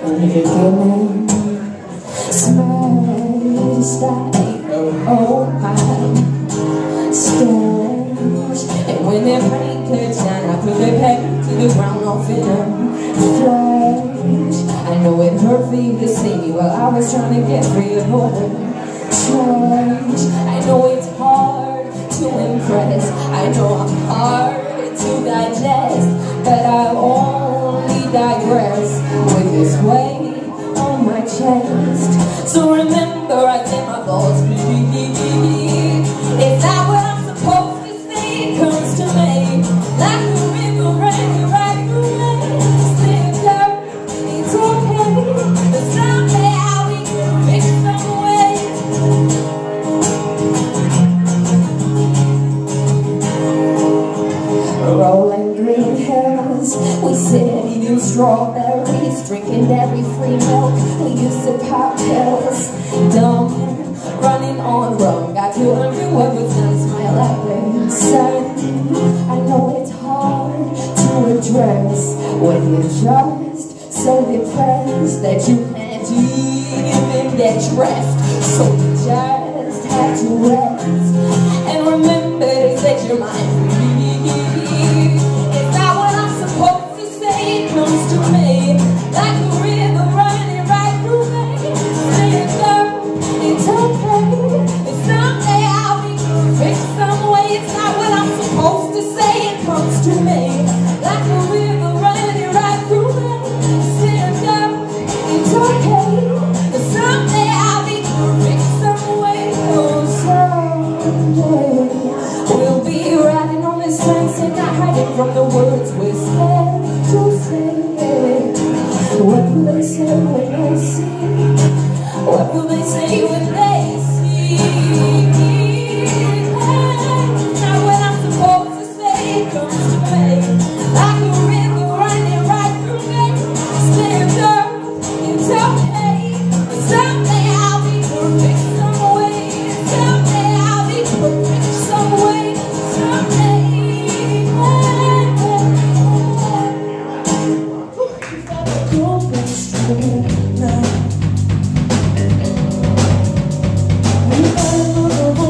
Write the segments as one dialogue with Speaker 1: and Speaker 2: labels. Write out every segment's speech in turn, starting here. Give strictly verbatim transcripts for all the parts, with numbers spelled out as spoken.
Speaker 1: beginning smashed like oh my stairs, and when their paint cuts down, I put their paint to the ground off in a flash. I know it hurt for you to see me while I was trying to get free of all the trash. I know it's hard to impress, I know I'm hard to digest, but I only digress with this weight on my chest. So remember, I say my thoughts bleed. It's not what I'm supposed to say, it comes to me like a river running right through me. Stand up, it's okay, but someday I'll be fix some way. Rolling green hills, we sit eating strawberries, drinking dairy-free milk. We used to pop pills, dumb, running on rum. Got to undo what was done, smile at the sun. I know it's hard to address when you're just so depressed that you can't even get dressed. So you just have to rest and remember to set your mind free. It's not what I'm supposed to say, it comes to me like a river running right through me. Stand up, it's okay, and someday I'll be fixed some way. It's not what I'm supposed to say, it comes to me like a river running right through me. Stand up, it's okay, and someday I'll be fixed some way. Oh, someday we'll be riding on this fence and not hiding from the words we're scared to say. What will they say when they see? What will they say when they see? Not what I'm supposed to say, it comes to me like a river running right through me. Stand up, it's okay, but someday I'll be perfect some way. Someday I'll be perfect some way. Someday. Now we gotta move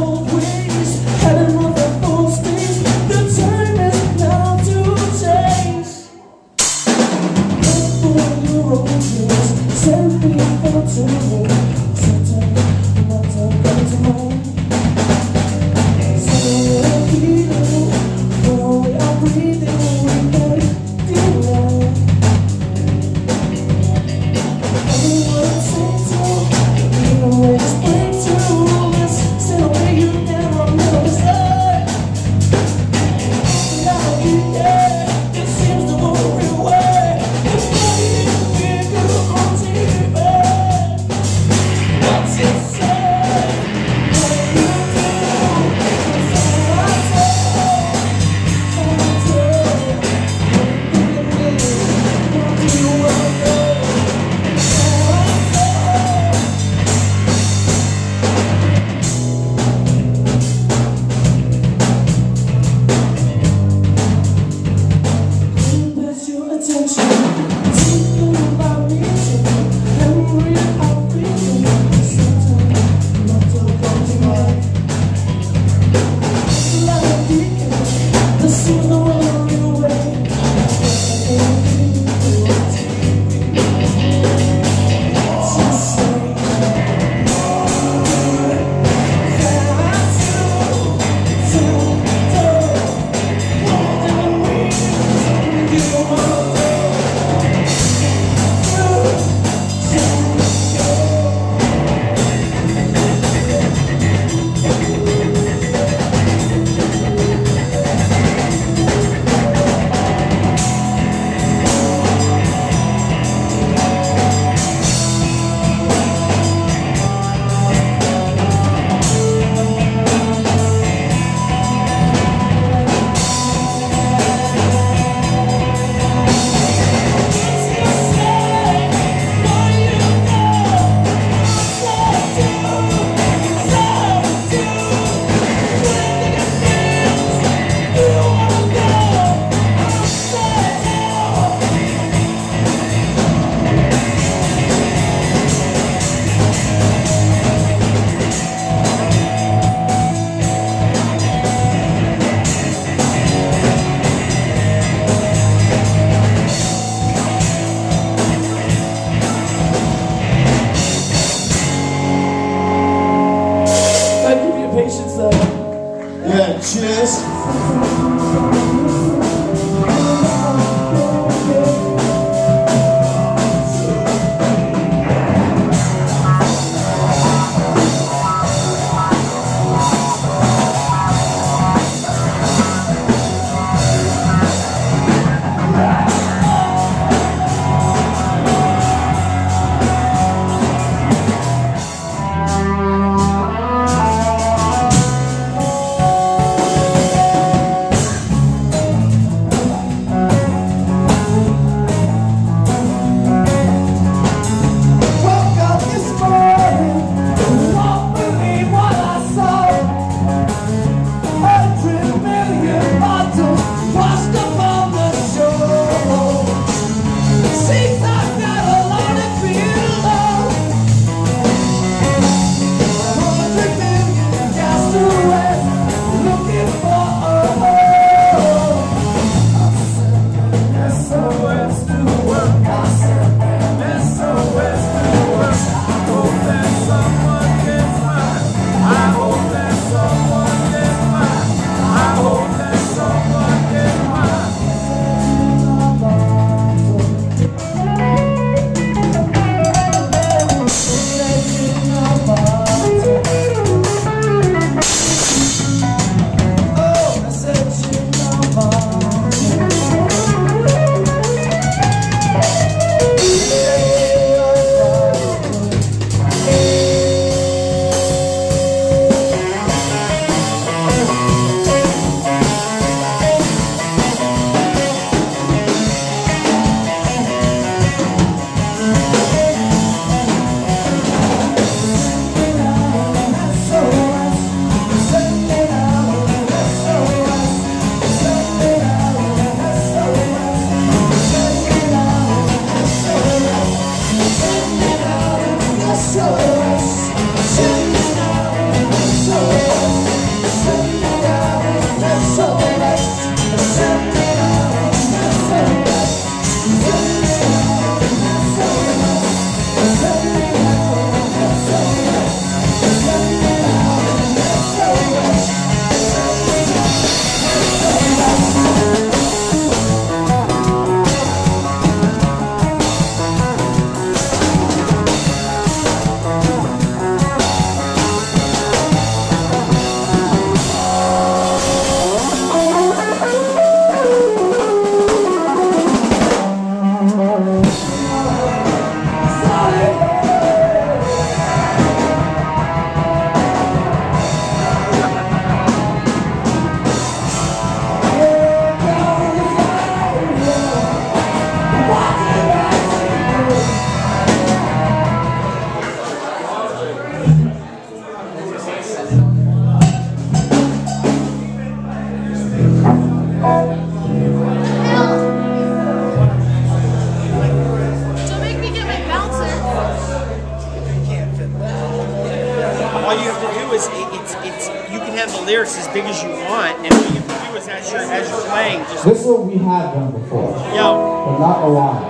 Speaker 2: This is what we have done before.
Speaker 3: Yo.
Speaker 2: But not a while.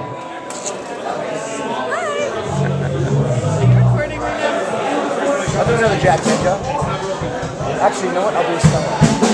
Speaker 4: I'll do another Jack Ninja. Actually, you know what? I'll do a stomach.